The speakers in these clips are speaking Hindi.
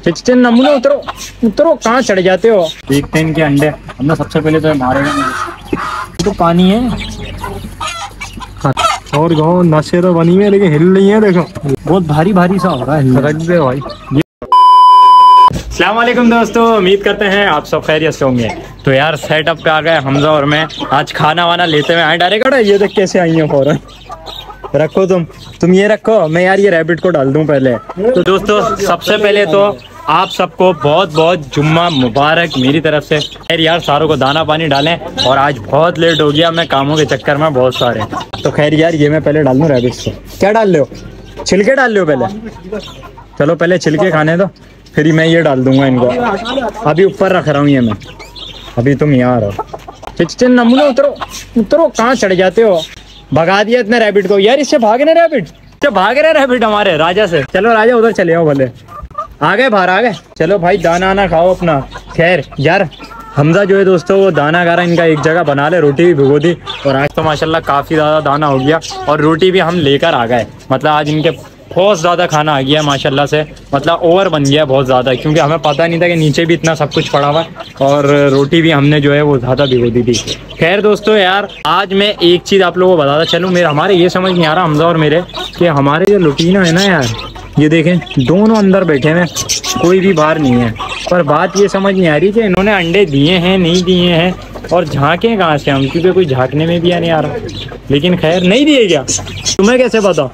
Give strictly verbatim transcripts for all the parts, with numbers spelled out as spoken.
खिंचते नमूने उतरो उतरो, कहाँ चढ़ जाते हो। देखते हैं इनके अंडे। हमने सबसे पहले तो मारेगा नहीं, तो पानी है और गाँव नशे तो बनी है लेकिन हिल नहीं है। देखो बहुत भारी भारी सा हो रहा है। रख दे भाई। अस्सलाम वालेकुम दोस्तों, उम्मीद करते हैं आप सब खैरियत से होंगे। तो यार सेटअप पे आ गए हमजा और मैं। आज खाना वाना लेते हुए आए डायरेक्ट। ये देख कैसे आई है फौरन। रखो तुम तुम ये रखो, मैं यार ये रैबिट को डाल दूं पहले। तो दोस्तों सबसे पहले तो आप सबको बहुत बहुत जुम्मा मुबारक मेरी तरफ से। खैर यार सारों को दाना पानी डालें, और आज बहुत लेट हो गया मैं कामों के चक्कर में बहुत सारे। तो खैर यार ये मैं पहले डाल दूं रैबिट्स को। क्या डाल लो, छिलके डाल लो पहले। चलो पहले छिलके खाने दो, फिर मैं ये डाल दूंगा इनको। अभी ऊपर रख रहा हूँ ये मैं। अभी तुम यहाँ रहो। खिंचते नमूने उतरो उतरो, कहाँ चढ़ जाते हो। भगा दिया इतने रैबिट को यार। इससे भागे ना रैबिट, इससे भाग रहे रैबिट हमारे राजा से। चलो राजा उधर चले आओ भले। आ गए बाहर आ गए। चलो भाई दाना आना खाओ अपना। खैर यार हमजा जो है दोस्तों वो दाना गारा इनका एक जगह बना ले। रोटी भी भिगो दी, और आज तो माशाल्लाह काफ़ी ज़्यादा दाना हो गया, और रोटी भी हम लेकर आ गए। मतलब आज इनके बहुत ज़्यादा खाना आ गया माशाल्लाह से। मतलब ओवर बन गया बहुत ज़्यादा, क्योंकि हमें पता नहीं था कि नीचे भी इतना सब कुछ पड़ा हुआ, और रोटी भी हमने जो है वो ज़्यादा भिगो दी थी। खैर दोस्तों यार आज मैं एक चीज़ आप लोगों को बताता चलूँ। मेरा हमारे ये समझ नहीं आ रहा हमजा और मेरे, कि हमारे जो लुटीना है ना यार, ये देखें दोनों अंदर बैठे हैं, कोई भी बाहर नहीं है। पर बात ये समझ नहीं आ रही कि इन्होंने अंडे दिए हैं नहीं दिए हैं, और झाँकें कहाँ से हम, क्योंकि कोई झाँकने में भी नहीं आ रहा। लेकिन खैर नहीं दिए क्या, तुम्हें कैसे पता।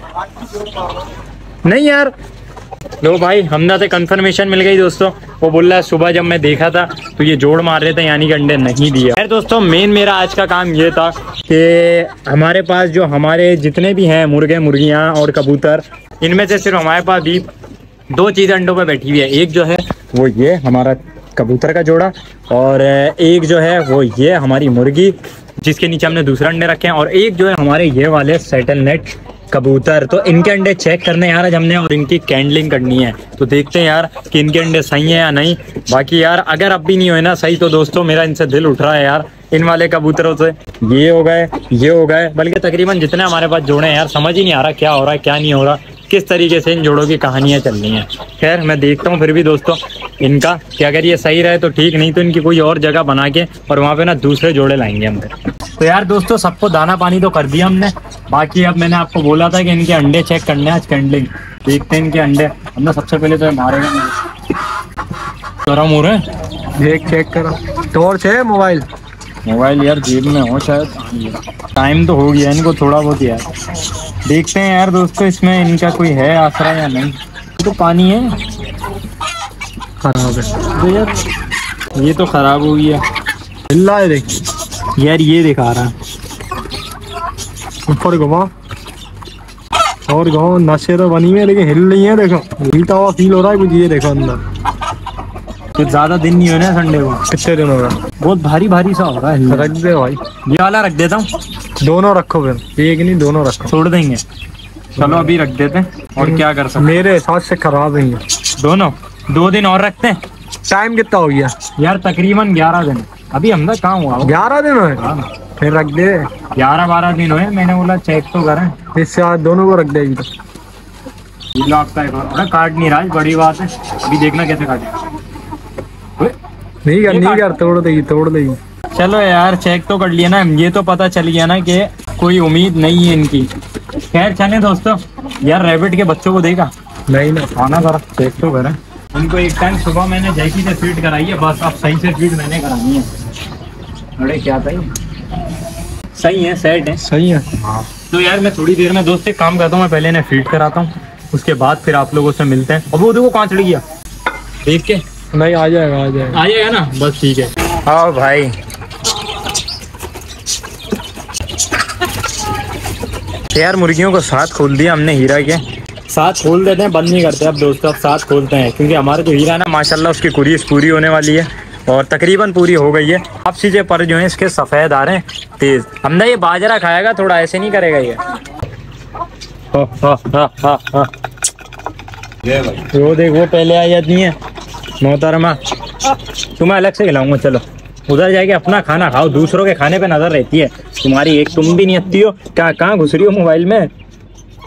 नहीं यार लो भाई हमजा से कंफर्मेशन मिल गई दोस्तों। वो बोल रहा है सुबह जब मैं देखा था तो ये जोड़ मार रहे थे, यानी कि अंडे नहीं दिए। खैर दोस्तों मेन मेरा आज का काम ये था कि हमारे पास जो हमारे जितने भी हैं मुर्गे मुर्गियाँ और कबूतर, इनमें से सिर्फ हमारे पास भी दो चीज़ अंडों पे बैठी हुई है। एक जो है वो ये हमारा कबूतर का जोड़ा, और एक जो है वो ये हमारी मुर्गी जिसके नीचे हमने दूसरे अंडे रखे हैं, और एक जो है हमारे ये वाले सेटल नेट कबूतर। तो इनके अंडे चेक करने यार आज हमने, और इनकी कैंडलिंग करनी है। तो देखते हैं यार कि इनके अंडे सही है या नहीं। बाकी यार अगर अब भी नहीं हुए ना सही, तो दोस्तों मेरा इनसे दिल उठ रहा है यार, इन वाले कबूतरों से। ये हो गए ये हो गए बल्कि तकरीबन जितने हमारे पास जोड़े हैं यार, समझ ही नहीं आ रहा क्या हो रहा है क्या नहीं हो रहा, किस तरीके से इन जोड़ों की कहानियाँ चल रही हैं। खैर मैं देखता हूँ फिर भी दोस्तों इनका, कि अगर ये सही रहे तो ठीक, नहीं तो इनकी कोई और जगह बना के और वहाँ पे ना दूसरे जोड़े लाएंगे हम। तो यार दोस्तों सबको दाना पानी तो कर दिया हमने। बाकी अब मैंने आपको बोला था कि इनके अंडे चेक करने आज कैंडलिंग। देखते हैं इनके अंडे। हमने सबसे पहले तो मारेगा गरम हो रहे हैं। देख चेक करो। टॉर्च है मोबाइल मोबाइल यार जेब में हो शायद। टाइम तो हो गया इनको थोड़ा बहुत यार। देखते हैं यार दोस्तों इसमें इनका कोई है आसरा या नहीं। तो पानी है खराब है तो यार, ये तो खराब हो गया। हिल्ला है देख यार ये दिखा रहा है ऊपर घुमा, और गाँव नशे तो बनी है लेकिन हिल नहीं है। देखो हिलता हुआ फील हो रहा है कुछ। ये देखो अंदर कुछ ज्यादा दिन नहीं होने संडे को। कितने दिन हो रहा बहुत भारी भारी सा हो रहा है। रख दे भाई। ये वाला रख देता हूँ। दोनों रखो फिर, एक नहीं दोनों रखो। छोड़ देंगे चलो अभी रख देते हैं, और क्या कर सकते। मेरे हिसाब से खराब नहीं है दोनों। दो दिन और रखते हैं। टाइम कितना हो गया यार तकरीबन ग्यारह दिन। अभी हम तक कहाँ हुआ ग्यारह दिन हुए। फिर रख दे। ग्यारह बारह दिन हुए। मैंने बोला चेक तो करें। इससे आज दोनों को रख देगी। तो आपका एक और काट नहीं रहा, बड़ी बात है। अभी देखना कैसे काटे। नहीं कर नहीं कर तोड़ देगी तोड़ देगी। चलो यार चेक तो कर लिया ना, ये तो पता चल गया ना कि कोई उम्मीद नहीं है इनकी। खैर चले दोस्तों। यार रैबिट के बच्चों को देखा नहीं ना, खाना जरा चेक तो करें। इनको एक टाइम सुबह मैंने जैकी से फीड कराई है, बस अब सही से फीड मैंने करानी है। अरे क्या था सही है, सेट है, सही है। हाँ तो यार मैं थोड़ी देर में दोस्त एक काम करता हूँ, मैं पहले इन्हें फीड कराता हूँ, उसके बाद फिर आप लोगों से मिलते हैं। अब वो देखो कहाँ चढ़ गया देख के। नहीं आ जाएगा आ जाएगा आ जाएगा ना, बस ठीक है। हाँ भाई यार मुर्गियों को साथ खोल दिया हमने हीरा के साथ। खोल देते हैं, बंद नहीं करते अब दोस्तों, अब साथ खोलते हैं, क्योंकि हमारे जो हीरा ना माशाल्लाह उसकी कुरीस पूरी होने वाली है, और तकरीबन पूरी हो गई है। अब चीज़ें पर जो है इसके सफ़ेद आ रहे हैं तेज़। हमने ये बाजरा खाएगा थोड़ा, ऐसे नहीं करेगा ये। हा हा हा हा हा। वो देख वो पहले आ जाती है मोहतरमा। तुम्हें अलग से खिलाऊंगा, चलो उधर जाके अपना खाना खाओ, दूसरों के खाने पे नजर रहती है तुम्हारी। एक तुम भी नहीं आती हो, क्या कहाँ घुस रही हो मोबाइल में।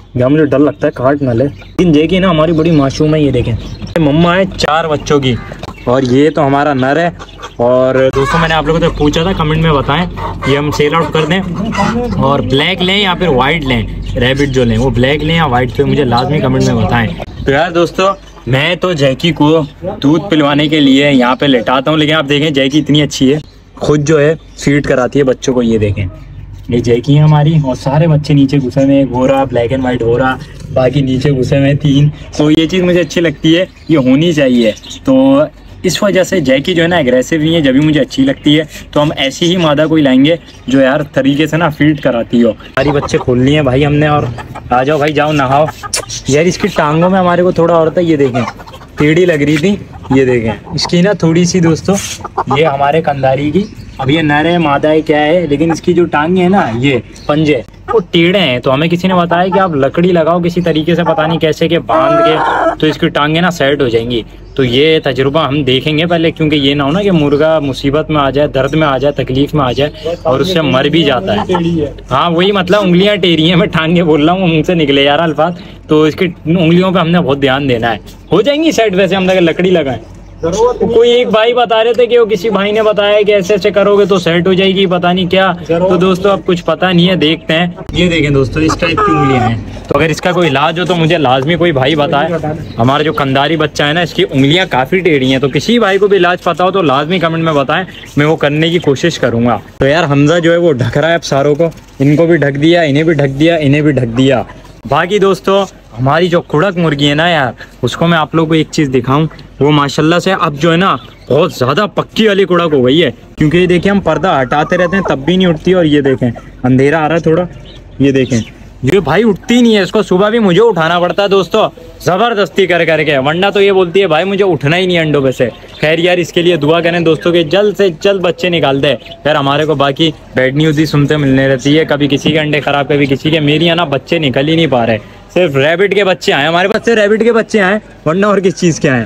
यहाँ मुझे डर लगता है काट ना ले। लेकिन देखिए ना हमारी बड़ी मासूम है, ये देखें मम्मा है चार बच्चों की, और ये तो हमारा नर है। और दोस्तों मैंने आप लोगों से पूछा था कमेंट में बताएं ये हम सेल आउट कर दें और ब्लैक लें या फिर वाइट लें, रैबिट जो लें वो ब्लैक लें या वाइट, तो मुझे लाजमी कमेंट में बताएं। तो यार दोस्तों मैं तो जैकी को दूध पिलवाने के लिए यहाँ पे लेटाता हूँ, लेकिन आप देखें जैकी इतनी अच्छी है, खुद जो है फीड कराती है बच्चों को। ये देखें ये जैकी है हमारी, और सारे बच्चे नीचे घुसे में, एक हो रहा ब्लैक एंड वाइट हो रहा, बाकी नीचे घुसे में तीन। तो ये चीज़ मुझे अच्छी लगती है, ये होनी चाहिए। तो इस वजह से जैकी जो है ना एग्रेसिव नहीं है, जब भी मुझे अच्छी लगती है। तो हम ऐसी ही मादा कोई लाएंगे जो यार तरीके से ना फीड कराती हो। सारी बच्चे खोल लिए हैं भाई हमने, और आ जाओ भाई जाओ नहाओ। यार इसकी टांगों में हमारे को थोड़ा और था, ये देखें टेढ़ी लग रही थी, ये देखें इसकी ना थोड़ी सी दोस्तों, ये हमारे कंधारी की, अब ये नर है मादा है क्या है, लेकिन इसकी जो टांगे है ना ये पंजे वो टेढ़े हैं। तो हमें किसी ने बताया कि आप लकड़ी लगाओ किसी तरीके से, पता नहीं कैसे के बांध के, तो इसकी टांगे ना सेट हो जाएंगी। तो ये तजुर्बा हम देखेंगे पहले, क्योंकि ये ना हो ना कि मुर्गा मुसीबत में आ जाए, दर्द में आ जाए, तकलीफ में आ जाए और उससे मर भी जाता है। हाँ वही मतलब उंगलियां टेढ़ी हैं, मैं टांगे बोल रहा हूँ, मुंह से निकले यार अल्फाज। तो इसकी उंगलियों पे हमने बहुत ध्यान देना है, हो जाएंगी सेट वैसे हम लगे लकड़ी लगाएं। तो कोई एक भाई बता रहे थे कि वो किसी भाई ने बताया कि ऐसे ऐसे करोगे तो सेट हो जाएगी, पता नहीं क्या। तो दोस्तों अब कुछ पता नहीं है, देखते हैं। ये देखें दोस्तों इस टाइप की उंगलियां हैं, तो अगर इसका कोई इलाज हो तो मुझे लाजमी कोई भाई बताए। हमारा जो कंधारी बच्चा है ना इसकी उंगलियां काफी टेढ़ी हैं, तो किसी भाई को भी इलाज पता हो तो लाजमी कमेंट में बताएं, मैं वो करने की कोशिश करूंगा। तो यार हमजा जो है वो ढक रहा है अब सारों को, इनको भी ढक दिया, इन्हें भी ढक दिया, इन्हें भी ढक दिया। बाकी दोस्तों हमारी जो कुड़क मुर्गी है ना यार, उसको मैं आप लोगों को एक चीज़ दिखाऊं, वो माशाल्लाह से अब जो है ना बहुत ज़्यादा पक्की वाली कुड़क हो गई है। क्योंकि ये देखें हम पर्दा हटाते रहते हैं तब भी नहीं उठती, और ये देखें अंधेरा आ रहा है थोड़ा, ये देखें ये भाई उठती नहीं है, इसको सुबह भी मुझे उठाना पड़ता है दोस्तों ज़बरदस्ती कर करके, वरना तो ये बोलती है भाई मुझे उठना ही नहीं अंडों पे से। खैर यार इसके लिए दुआ करें दोस्तों के जल्द से जल्द बच्चे निकाल दे। खैर हमारे को बाकी बैड न्यूज़ ही सुनते मिलने रहती है, कभी किसी के अंडे खराब, कभी किसी के। मेरी है ना बच्चे निकल ही नहीं पा रहे, सिर्फ रैबिट के बच्चे आए हमारे पास, सिर्फ रैबिट के बच्चे आए, वरना और किस चीज़ के आए।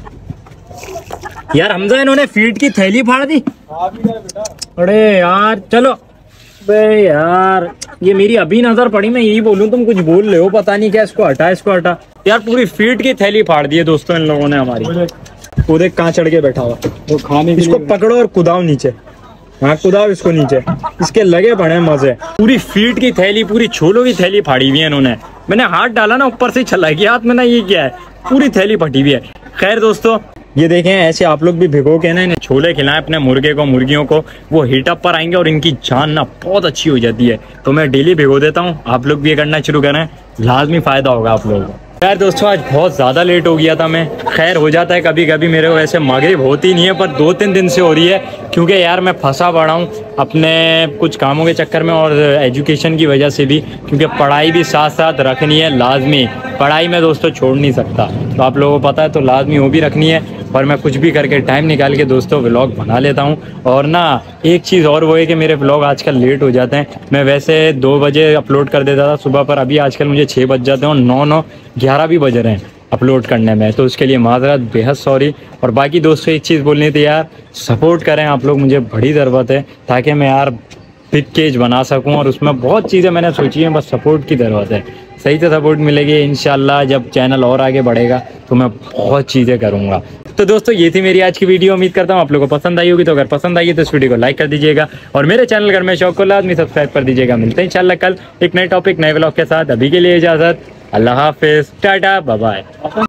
यार हमजा इन्होंने फीड की थैली फाड़ दी। अरे यार चलो बे यार, ये मेरी अभी नजर पड़ी, मैं यही बोलूं तुम कुछ बोल रहे हो, पता नहीं क्या। इसको हटा इसको हटा। यार पूरी फीड की थैली फाड़ दी है दोस्तों इन लोगों ने हमारी। वो देख कहाँ चढ़ के बैठा हुआ, वो खाने इसको पकड़ो और कुदाओ नीचे, हाँ कुदाओ इसको नीचे, इसके लगे पड़े मजे। पूरी फीड की थैली, पूरी छोलों की थैली फाड़ी हुई है इन्होंने। मैंने हाथ डाला ना ऊपर से चला गया हाथ में ना, ये क्या है, पूरी थैली फटी हुई है। खैर दोस्तों ये देखें ऐसे आप लोग भी भिगो के ना इन्हें छोले खिलाएं अपने मुर्गे को, मुर्गियों को, वो हीटअप पर आएंगे और इनकी जान ना बहुत अच्छी हो जाती है। तो मैं डेली भिगो देता हूँ, आप लोग भी ये करना शुरू करें, लाजमी फायदा होगा आप लोगों को। खैर दोस्तों आज बहुत ज़्यादा लेट हो गया था मैं, खैर हो जाता है कभी कभी मेरे को, ऐसे मगरिब होती नहीं है पर दो तीन दिन से हो रही है, क्योंकि यार मैं फंसा पड़ा हूँ अपने कुछ कामों के चक्कर में और एजुकेशन की वजह से भी, क्योंकि पढ़ाई भी साथ साथ रखनी है लाजमी। पढ़ाई में दोस्तों छोड़ नहीं सकता, तो आप लोगों को पता है, तो लाजमी वो भी रखनी है। पर मैं कुछ भी करके टाइम निकाल के दोस्तों व्लॉग बना लेता हूँ। और ना एक चीज़ और वो है कि मेरे व्लॉग आजकल लेट हो जाते हैं। मैं वैसे दो बजे अपलोड कर देता था सुबह, पर अभी आजकल मुझे छः बज जाते हैं और नौ नौ ग्यारह भी बज रहे हैं अपलोड करने में, तो उसके लिए माजरत, बेहद सॉरी। और बाकी दोस्तों एक चीज़ बोलनी थी यार, सपोर्ट करें आप लोग, मुझे बड़ी ज़रूरत है ताकि मैं यार बिग केज बना सकूं, और उसमें बहुत चीज़ें मैंने सोची हैं, बस सपोर्ट की ज़रूरत है। सही से सपोर्ट मिलेगी इंशाल्लाह, जब चैनल और आगे बढ़ेगा तो मैं बहुत चीज़ें करूँगा। तो दोस्तों ये थी मेरी आज की वीडियो, उम्मीद करता हूँ आप लोगों को पसंद आई होगी। तो अगर पसंद आई है तो इस वीडियो को लाइक कर दीजिएगा और मेरे चैनल घर में शौक को लाजमी सब्सक्राइब कर दीजिएगा। मिलते हैं इंशाल्लाह कल एक नए टॉपिक नए व्लॉग के साथ। अभी के लिए इजाज़त, अल्लाह हाफिज़, टाटा बाय बाय।